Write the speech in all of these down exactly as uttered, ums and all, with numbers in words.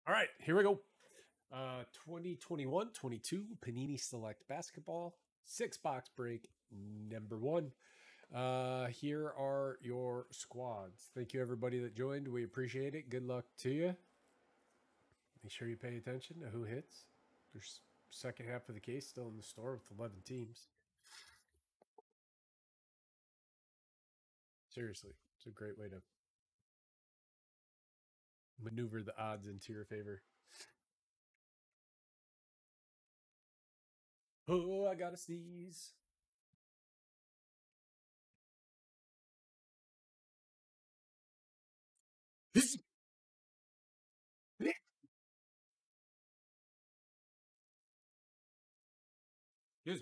All right, here we go. Uh, twenty twenty-one twenty-two Panini Select Basketball, six box break number one. Uh, here are your squads. Thank you, everybody that joined. We appreciate it. Good luck to you. Make sure you pay attention to who hits. There's second half of the case still in the store with eleven teams. Seriously, it's a great way to maneuver the odds into your favor. Oh, I gotta sneeze. Excuse me.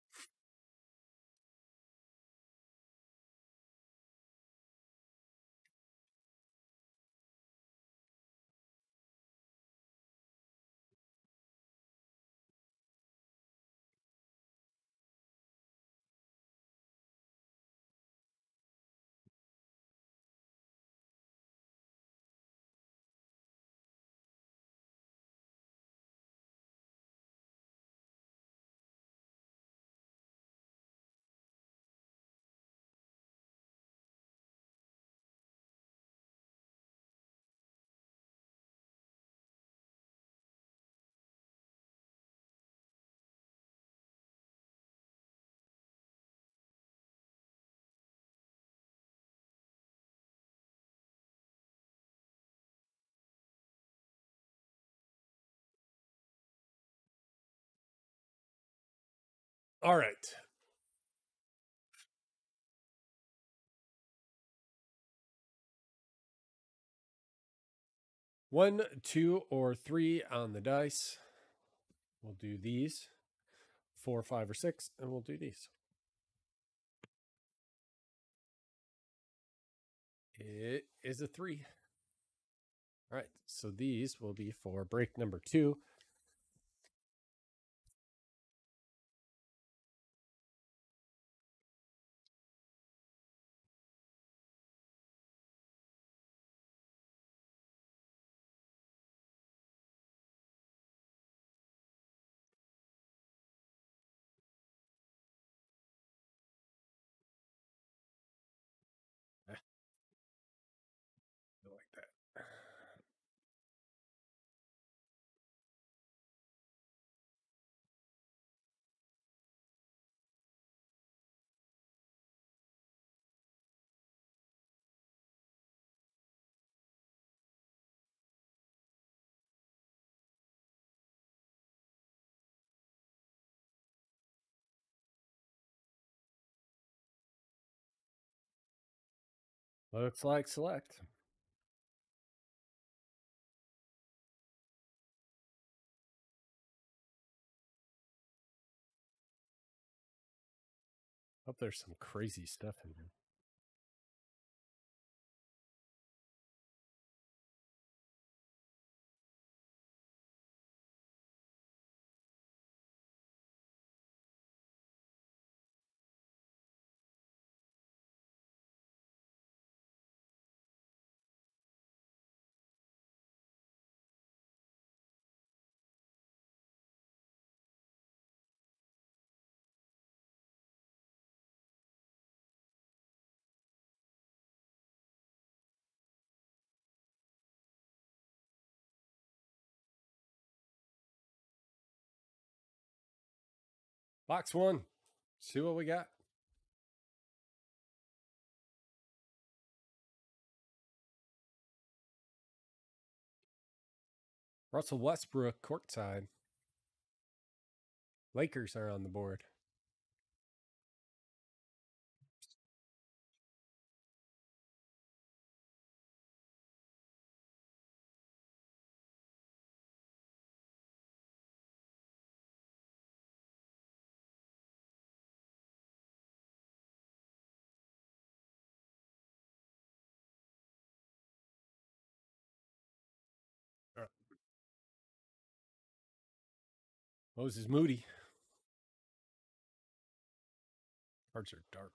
All right. One, two, or three on the dice. We'll do these. Four, five, or six, and we'll do these. It is a three. All right, so these will be for break number two. Eh, I like that. Looks like select. Hope there's some crazy stuff in here. Box one. See what we got. Russell Westbrook courtside. Lakers are on the board. Moses Moody. Cards are dark.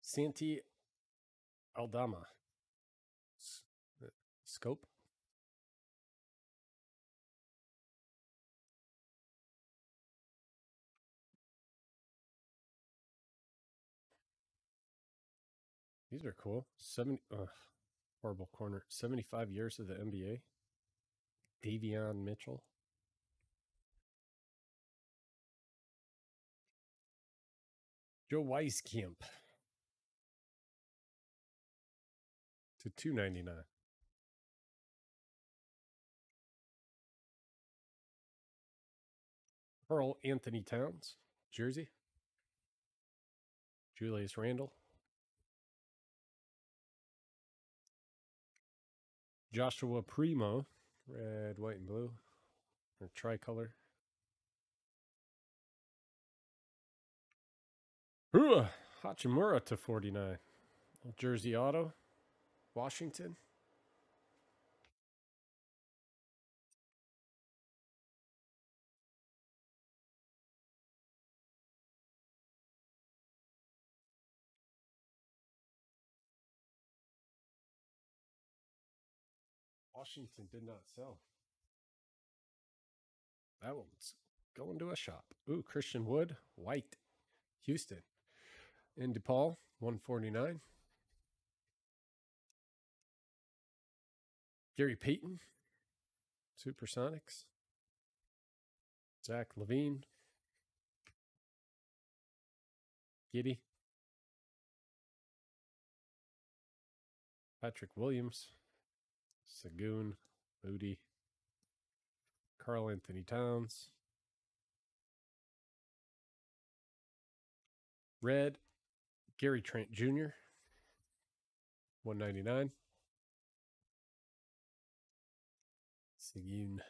Santi Aldama. S- uh, Scope. These are cool. Seven. Uh, horrible corner. Seventy-five years of the N B A. Davion Mitchell. Joe Weiskamp to two ninety-nine. Earl Anthony Towns, jersey. Julius Randle. Joshua Primo, red, white, and blue, or tricolor. Ooh, Hachimura to forty-nine. Jersey auto. Washington. Washington did not sell. That one's going to a shop. Ooh, Christian Wood, white, Houston. And DePaul, one forty-nine. Gary Payton, Supersonics. Zach Levine. Giddy. Patrick Williams. Sagoon. Moody. Carl Anthony Towns. Red. Gary Trent Junior one ninety-nine. Sagoon.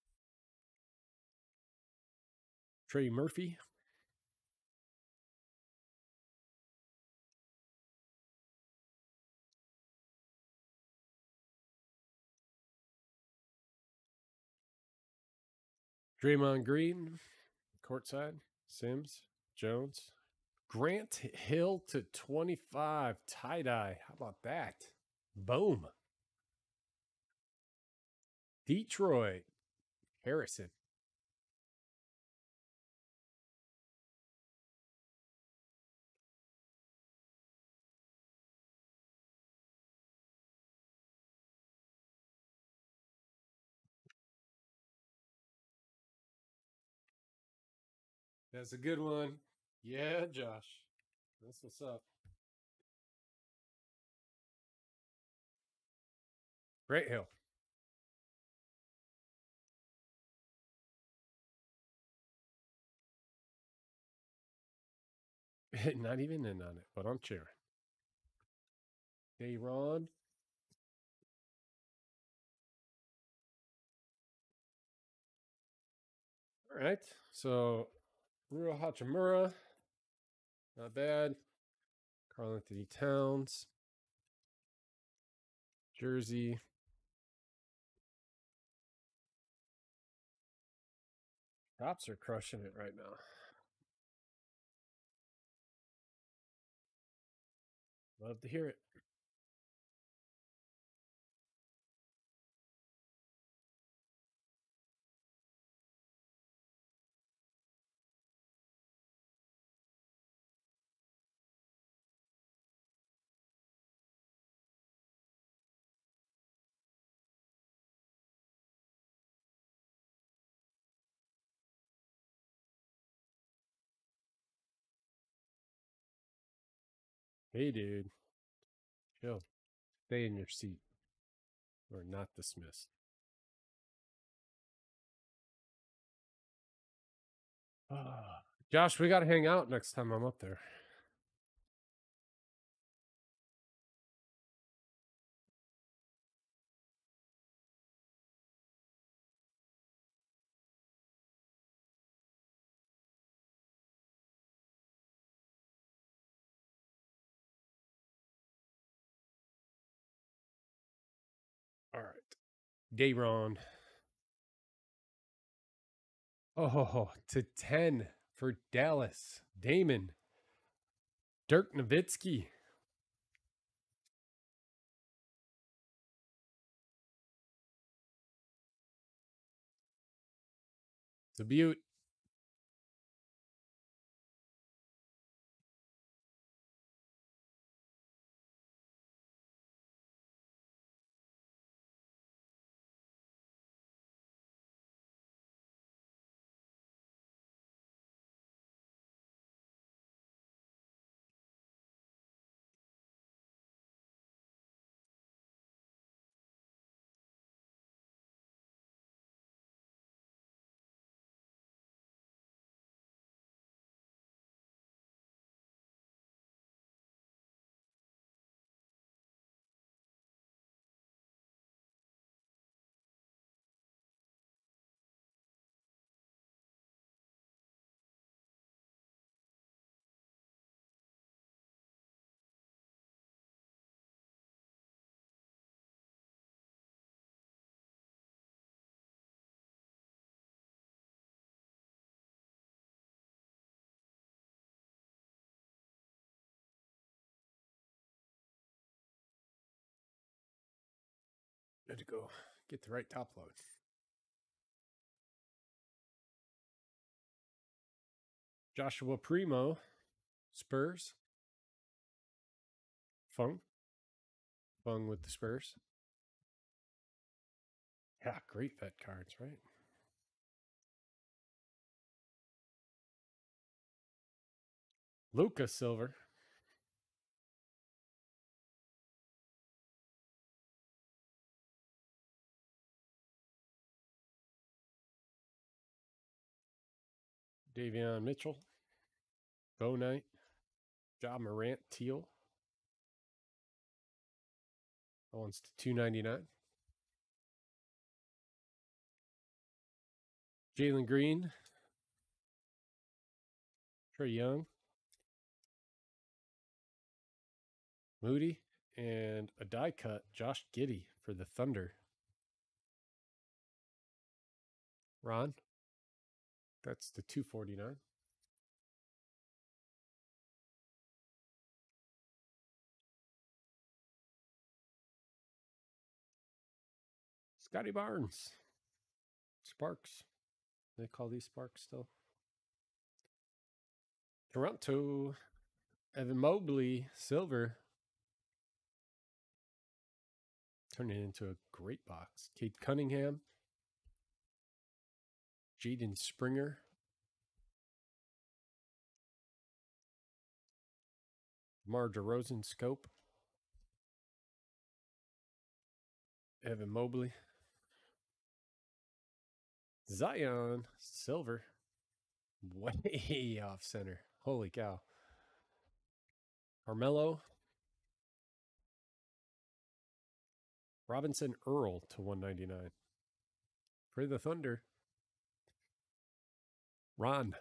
Trey Murphy. Draymond Green. Courtside. Sims. Jones. Grant Hill to twenty-five. Tie-dye. How about that? Boom. Detroit. Harrison. That's a good one. Yeah, Josh. That's what's up. Great Hill. Not even in on it, but I'm cheering. Hey, Ron. All right. So, Rua Hachimura. Not bad. Carl Anthony Towns. Jersey. Cops are crushing it right now. Love to hear it. Hey, dude. Chill. Stay in your seat. Or not dismissed. Ah, Josh, we got to hang out next time I'm up there. All right. Dayron. Oh, to ten for Dallas. Damon. Dirk Nowitzki. a beaut. Good to go. Get the right top load. Joshua Primo, Spurs. Fung. Fung with the Spurs. Yeah, great vet cards, right? Luca Silver. Davion Mitchell. Bo Knight. Ja Morant Teal. That one's to two ninety-nine. Jalen Green. Trey Young. Moody. And a die cut, Josh Giddey for the Thunder. Ron. That's the two forty-nine. Scotty Barnes. Sparks. They call these Sparks still. Toronto. Evan Mobley. Silver. Turning it into a great box. Cade Cunningham. Jaden Springer. Mar DeRozan Scope. Evan Mobley. Zion Silver. Way off center. Holy cow. Carmelo. Robinson Earl to one ninety-nine. For the Thunder. Ron.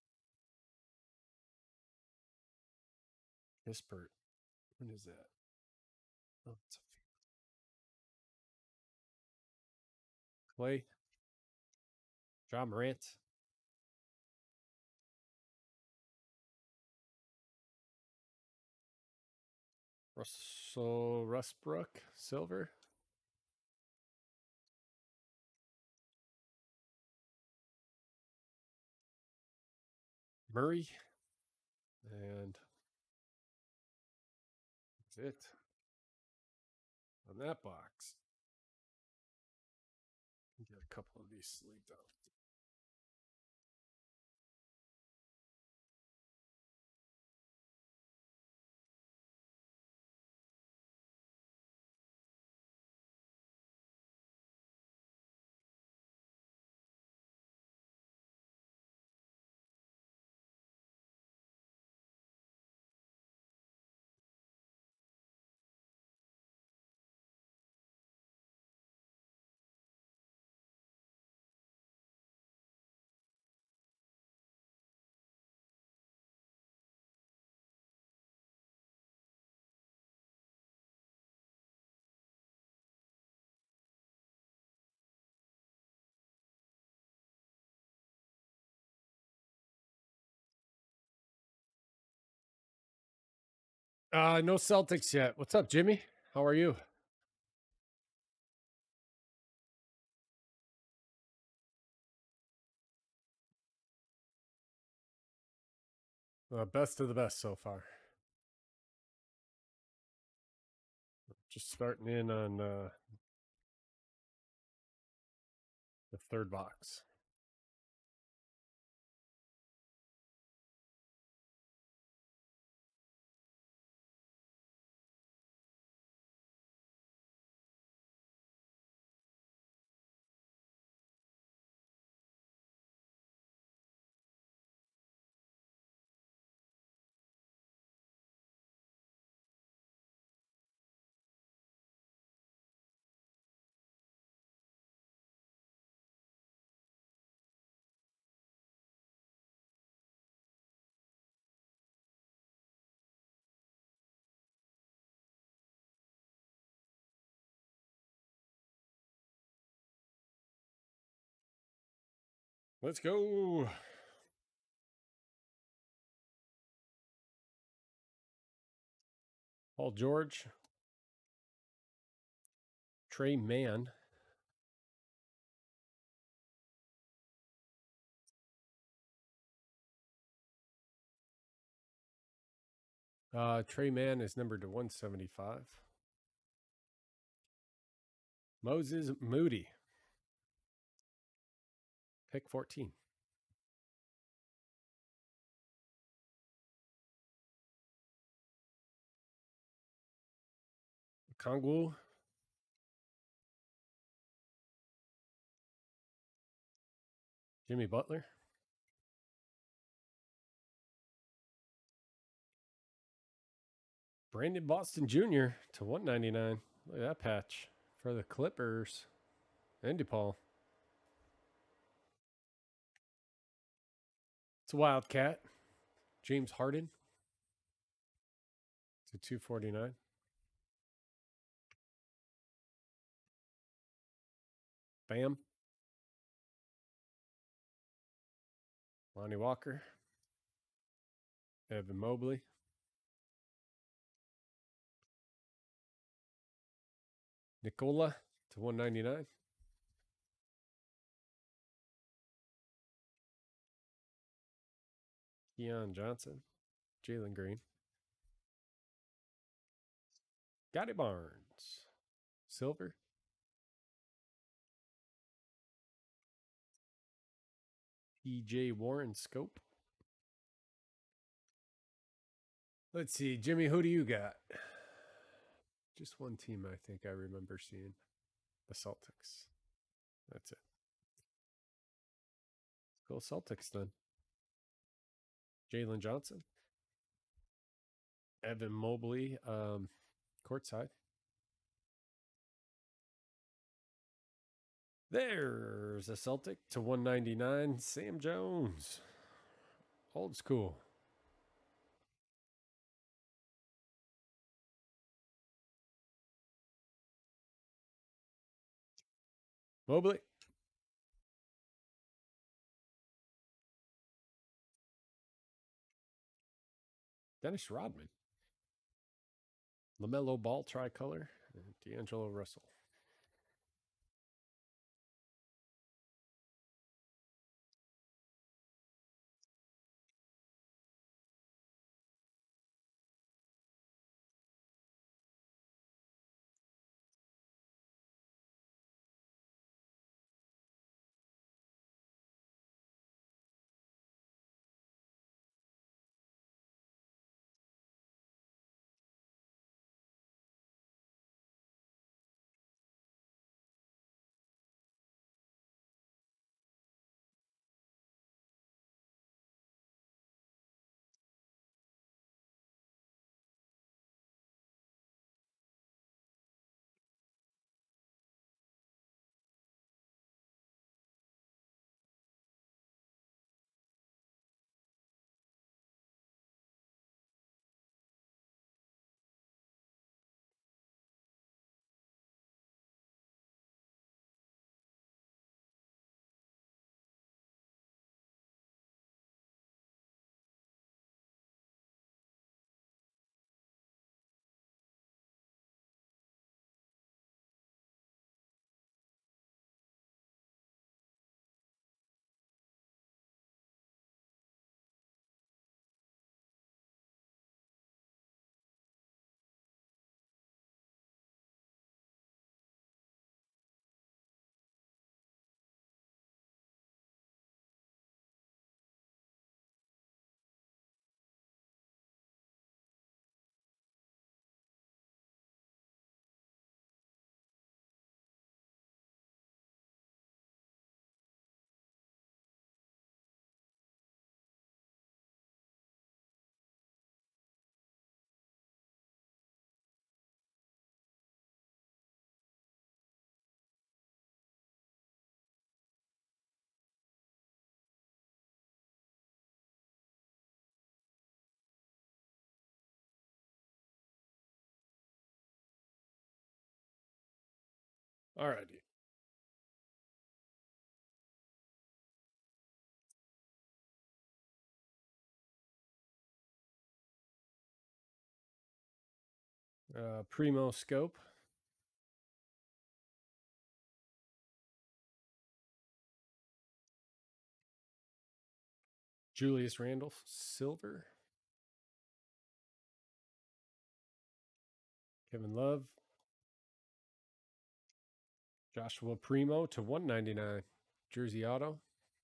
Kispert. When is that? Oh, it's a Clay. Ja Morant. Russell Westbrook. Silver. Murray. And that's it on that box. Get a couple of these sleeved up. Uh, no Celtics yet. What's up, Jimmy? How are you? Uh, best of the best so far. Just starting in on uh, the third box. Let's go. Paul George. Trey Mann. Uh, Trey Mann is numbered to one seventy-five. Moses Moody. Pick fourteen. Kongwu. Jimmy Butler. Brandon Boston Junior to one ninety-nine. Look at that patch for the Clippers. And DePaul. It's a Wildcat. James Harden to two forty-nine. Bam. Lonnie Walker. Evan Mobley. Nicola to one ninety-nine. Keon Johnson. Jalen Green. Scotty Barnes. Silver. E J Warren Scope. Let's see. Jimmy, who do you got? Just one team I think I remember seeing. The Celtics. That's it. Go Celtics then. Jalen Johnson. Evan Mobley, um, courtside. There's a Celtic to one ninety-nine. Sam Jones. Old school. Mobley. Dennis Rodman. LaMelo Ball tricolor. And D'Angelo Russell. Alrighty. Uh, Primo Scope. Julius Randle, silver. Kevin Love. Joshua Primo to one ninety-nine. Jersey Auto.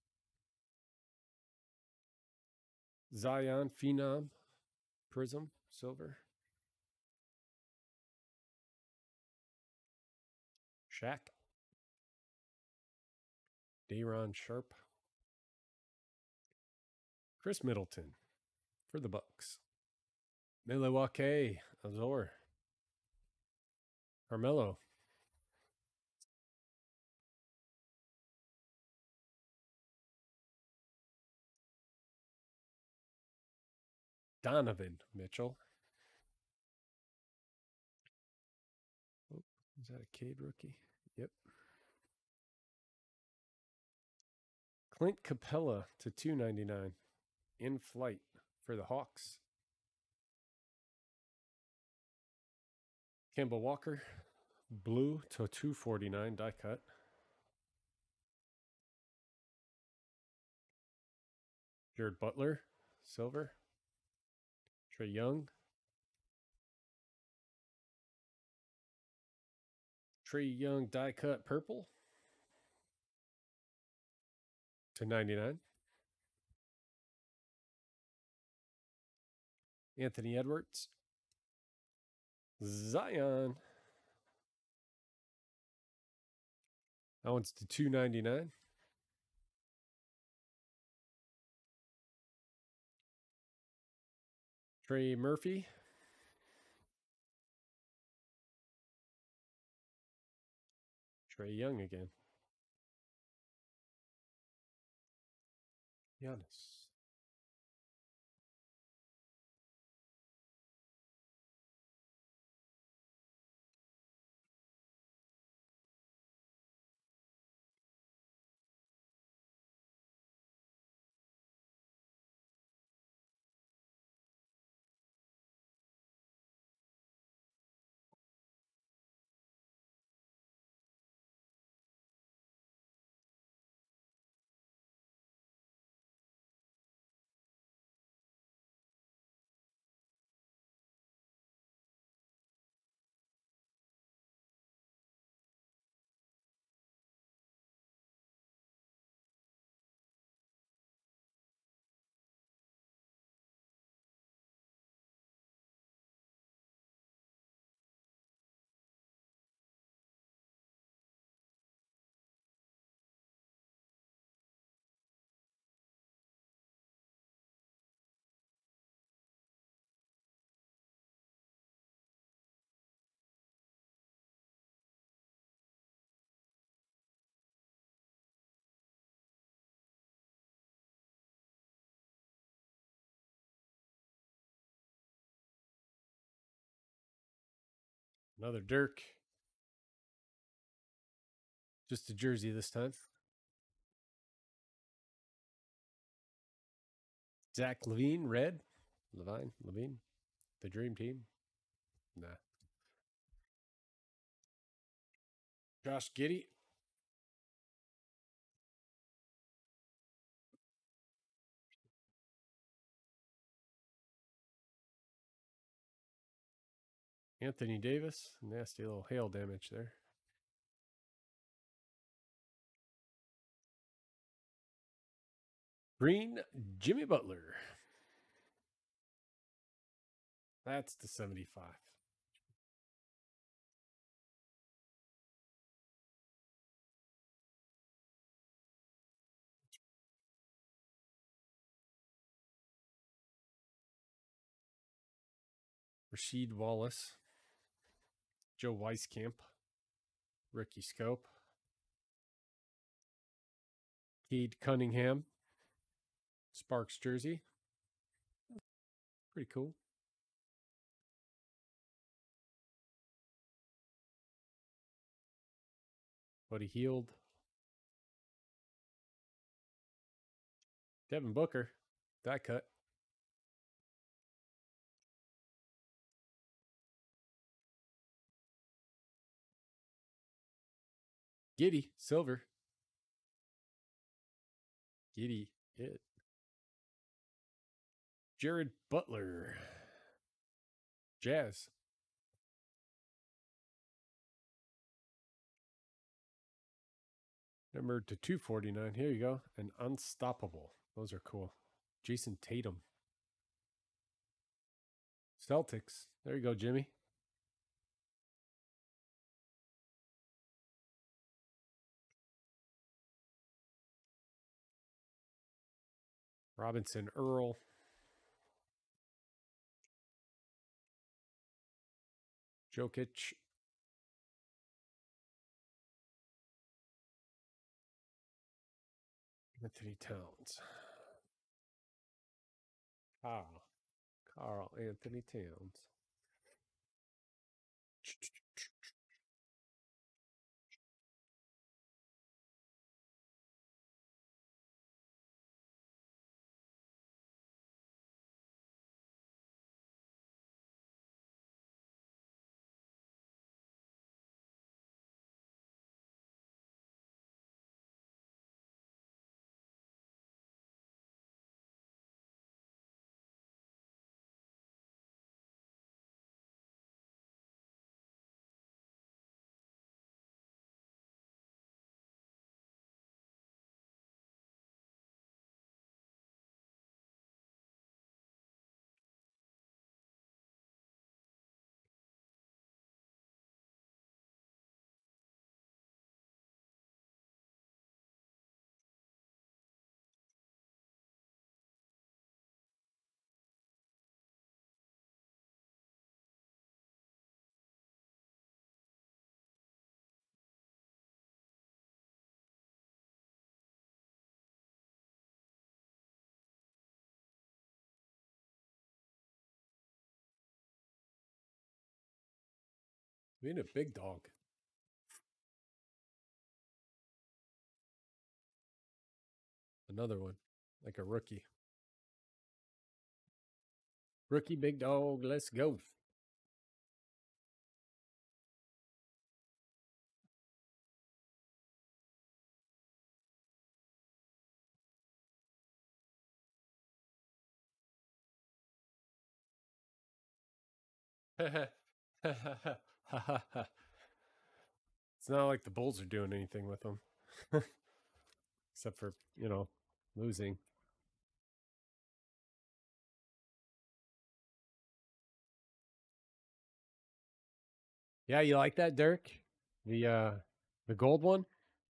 Zion Phenom. Prism, silver. Shaq. Dayron Sharp. Chris Middleton for the Bucks. Milwaukee, Azor. Carmelo. Donovan Mitchell. Oh, is that a Cade rookie? Yep. Clint Capella to two ninety-nine. In flight for the Hawks. Kemba Walker. Blue to two forty-nine. Die cut. Jared Butler. Silver. Trey Young. Trey Young die cut purple to ninety-nine. Anthony Edwards. Zion. That one's to two ninety-nine. Trey Murphy. Trey Young again. Giannis. Another Dirk. Just a jersey this time. Zach Levine, red. Levine, Levine. The Dream Team. Nah. Josh Giddey. Anthony Davis. Nasty little hail damage there. Green, Jimmy Butler. That's the seventy-five. Rasheed Wallace. Joe Weiskamp. Ricky Scope. Cade Cunningham. Sparks jersey. Pretty cool. Buddy Healed. Devin Booker. Die cut. Giddy. Silver. Giddy. It. Jared Butler. Jazz. Number to two forty-nine. Here you go. An Unstoppable. Those are cool. Jason Tatum. Celtics. There you go, Jimmy. Robinson Earl. Jokic. Anthony Towns. Carl. Carl Anthony Towns. Being a big dog. Another one. Like a rookie. Rookie big dog. Let's go. It's not like the Bulls are doing anything with them. Except for, you know, losing. Yeah, you like that, Dirk? The uh the gold one?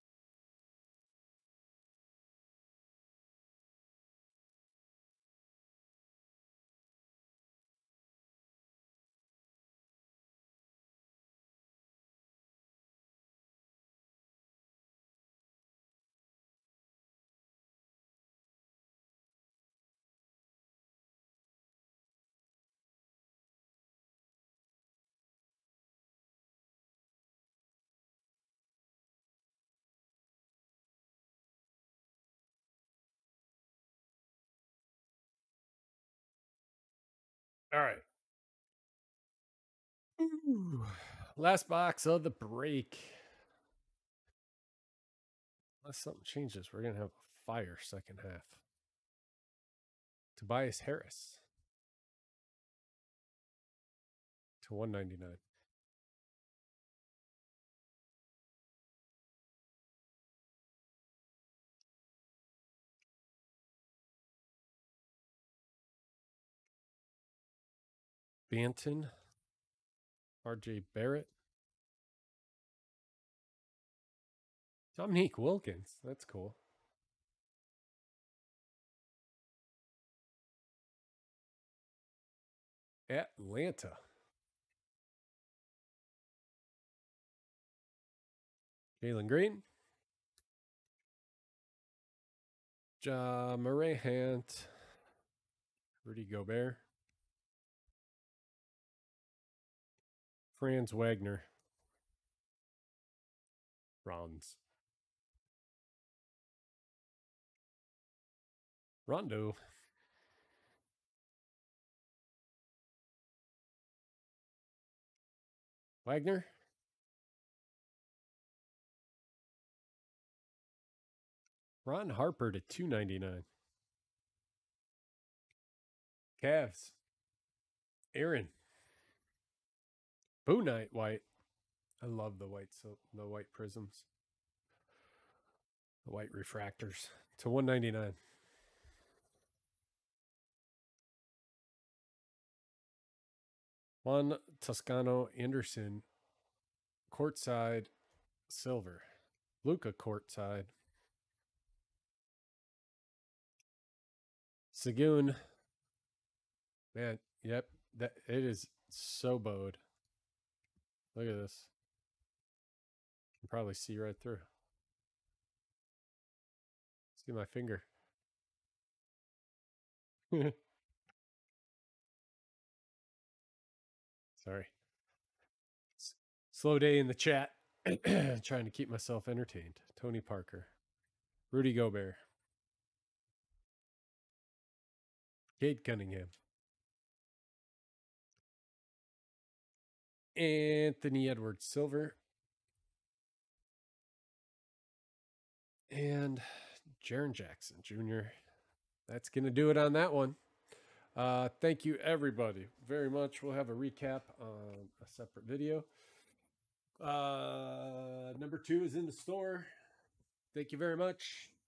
All right. Ooh. Last box of the break. Unless something changes, we're gonna have a fire second half. Tobias Harris to one ninety-nine. Banton. R J Barrett. Dominique Wilkins. That's cool. Atlanta. Jalen Green. Ja Morant. Rudy Gobert. Franz Wagner. Ronds. Rondo. Wagner. Ron Harper to two ninety-nine. Cavs. Aaron. Boo Knight white. I love the white so the white prisms. The white refractors to one ninety-nine. Juan Toscano Anderson. Courtside silver. Luca courtside. Sagoon. Man, yep. That it is so bowed. Look at this. You can probably see right through. See my finger. Sorry. S- Slow day in the chat. Trying to keep myself entertained. Tony Parker. Rudy Gobert. Cade Cunningham. Anthony Edwards Silver. And Jaren Jackson Junior That's going to do it on that one. Uh, thank you, everybody, very much. We'll have a recap on a separate video. Uh, number two is in the store. Thank you very much.